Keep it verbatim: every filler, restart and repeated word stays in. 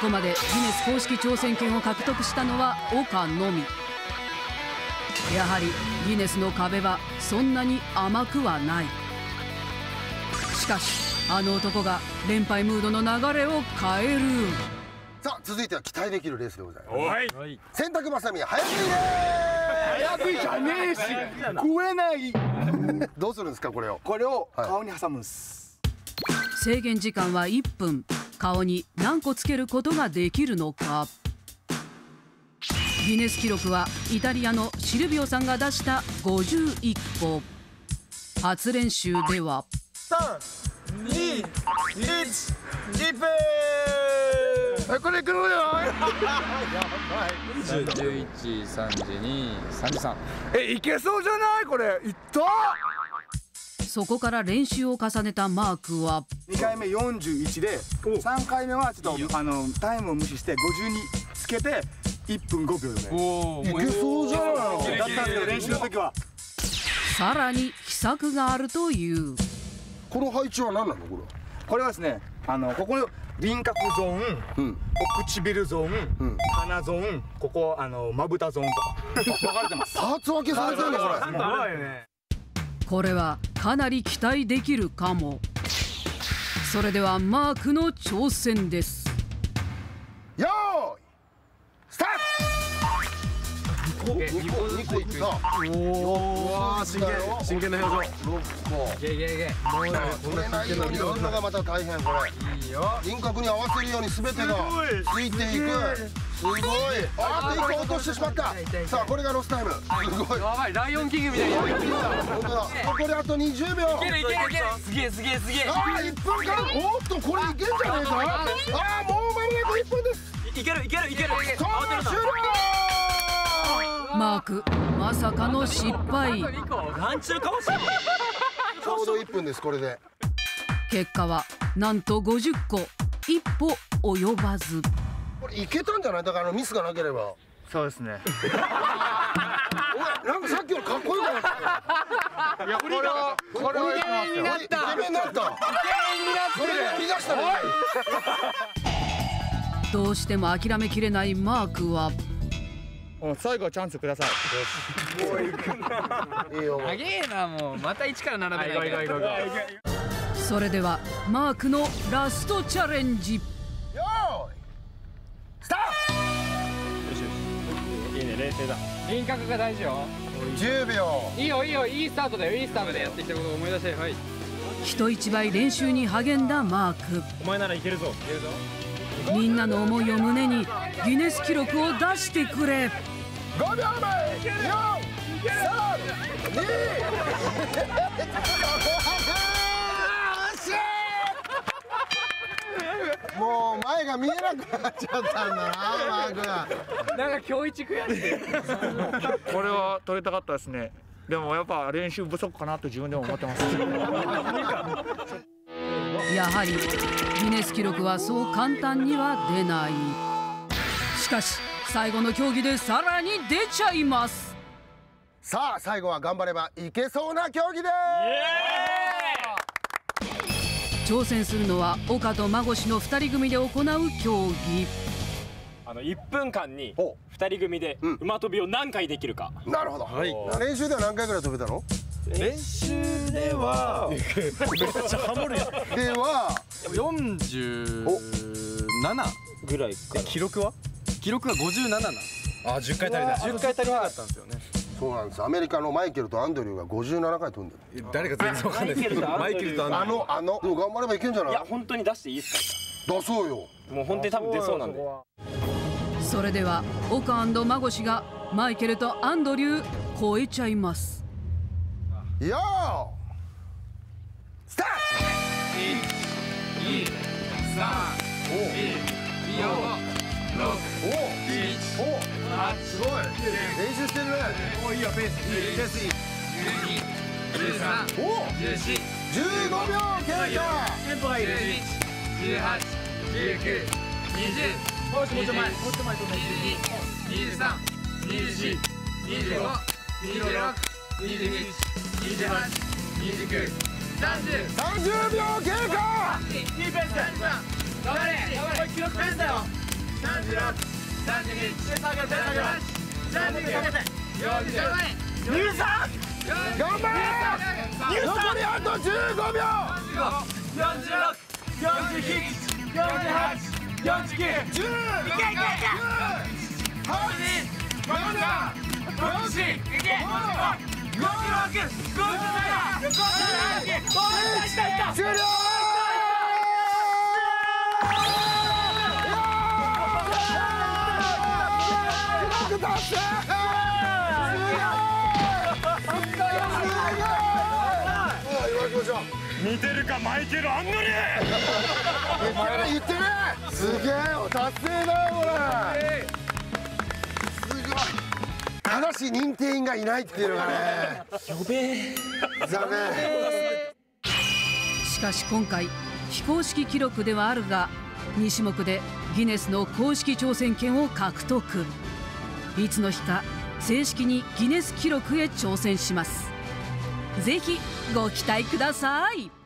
こまでギネス公式挑戦権を獲得したのは岡のみ。やはりギネスの壁はそんなに甘くはない。しかしあの男が連敗ムードの流れを変える。 さあ続いては期待できるレースでございます。 はい。 洗濯バサミ早食いで早食いじゃねえし、食えない。 す。どうするんですかこれを。 これを顔に挟むんす。 制限時間はいっぷん。顔に何個つけることができるのか。ギネス記録はイタリアのシルビオさんが出したごじゅういっこ。初練習ではさん、に、いち、いっぷん。これ来るよ。 じゅういち、さんじゅうに、さんじゅうさん。 え、いけそうじゃないこれ。いった。 そこから練習を重ねたマークはにかいめよんじゅういちで、さんかいめはちょっとあのタイムを無視してごじゅうにつけていっぷんごびょうよね。 いけそうじゃない。 だったんですけど練習の時は。 さらに秘策があるという。 この配置は何なのこれ。 これはですね、あのここの輪郭ゾーン、 うん。 お唇ゾーン、 うん。 鼻ゾーン、ここあのまぶたゾーンとか分かれてます。 パーツ分けされてるねこれ。 すごいね。 これはかなり期待できるかも。それではマークの挑戦です。 よーいスタート。にこにこいった。おお真剣真剣な表情。ろっこ。 いけいけいけ。 もうね取れないようにやるのがまた大変これ。 いいよ。 輪郭に合わせるように全てがついていく。すごい。あっといっこ落としてしまった。さあこれがロスタイム。すごい。 やばい、ライオンキングみたいな。 本当だ。残りあとにじゅうびょう。 いけるいけるいける。すげえすげえすげえ。 ああいっぷんかん。おっとこれいけんじゃねえか。ああもう間もなくいっぷんです。 いけるいけるいける。 さあ終了。 マークまさかの失敗。 眼中かもしれない。 ちょうどいっぷんですこれで。 結果はなんとごじゅっこ。一歩及ばず。 これいけたんじゃない。だからあのミスがなければ。 そうですね。 お前なんかさっきよりかっこよくなった。 いやこれはこれはイケメンになった。 イケメンになった。イケメンになった。それが売り出したね。 どうしても諦めきれないマークは最後はチャンスください。もう行くな。 いいよ。 長えな、もうまた一から並べないから。 それではマークのラストチャレンジ。 よーいスターいいね、冷静だ。輪郭が大事よ。 ト。じゅうびょいいよいいよ、いいスタートだよ。いいスタートでやってきたことを思い出して。はい。 人一倍練習に励んだマーク。 お前ならいけるぞ。いけるぞ。 みんなの思いを胸にギネス記録を出してくれ。 う。ごびょうめ。よん、さん、に。もう前が見えなくなっちゃったんだなマークが。 なんか今日一悔しい。 これは取りたかったですね。でもやっぱ練習不足かなと自分でも思ってます。 やはりギネス記録はそう簡単には出ない。しかし最後の競技でさらに出ちゃいます。 さあ最後は頑張ればいけそうな競技です。 挑戦するのは岡と馬越のふたり組で行う競技。 あのいっぷんかんにおふたり組でうん馬跳びを何回できるか。 なるほど。 はい練習では何回ぐらい飛べたの？ 練習ではめっちゃハモるやん。 ではよんじゅうななぐらいかな。 記録は記録がごじゅうななな。あ、じゅっかい足りない。じゅっかい足りなかったんですよね。 そうなんです。アメリカのマイケルとアンドリューがごじゅうななかい飛んでる。 誰か全然わかんないですけど、マイケルとアンドリュー。 あのあのでも頑張ればいけんじゃない？ いや本当に出していいです出そうよ。 か。もう本当に多分出そうなんで。 それでは岡馬越がマイケルとアンドリュー超えちゃいます。 よースターいち、に、さん、よん、ろく、しち、はち、 すごい練習してるね。 お、いいよ、ペースいい、ペースいい。じゅうに、じゅうさん、じゅうよん、じゅうじゅうごびょう経過。 テンポがいい。じゅういち、じゅうはち、じゅうきゅう、にじゅう、もうちょっと前、もうちょっと前、にじゅうに、にじゅうさん、にじゅうよん、にじゅうご、にじゅうろく、にじゅうなな、にじゅうはち、にじゅうきゅう、さんじゅう、 さんじゅうびょう経過。 いいペースだ。頑張れ、頑張れ、記録ペースだよ。 さんじゅうろく、さんじゅうに、さんじゅうはち、さんじゅうきゅう、よんじゅう、 乳酸頑張れ。残りあとじゅうごびょう。 よんじゅうろく、よんじゅうなな、よんじゅうはち、よんじゅうきゅう、 じゅう、 いけいけいけ、 はち、 ごじゅうなな、ごじゅうよん、いけ、ごじゅうろく、ごじゅうなな、ごじゅうはち、ごじゅうきゅう、 終了。記録達成。 似てるかマイケル・アンドリー。 言ってね。すげえよ、達成だよこれ。すごい。ただし認定員がいないっていうのがね。 呼べ。 残念。 しかし今回非公式記録ではあるがに種目でギネスの公式挑戦権を獲得。いつの日か正式にギネス記録へ挑戦します。ぜひご期待ください。